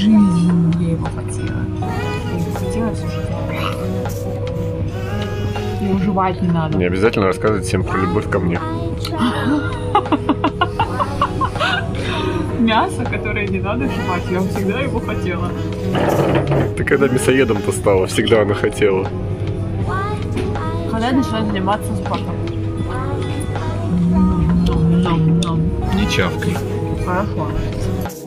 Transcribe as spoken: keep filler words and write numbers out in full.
жизнь я его хотела. Я его хотела всю жизнь. Его жевать не надо. Не обязательно рассказывать всем про любовь ко мне. Мясо, которое не надо жевать, я всегда его хотела. Ты когда мясоедом-то стала, всегда она хотела. Когда я начала заниматься спортом. Не чавкай. Хорошо.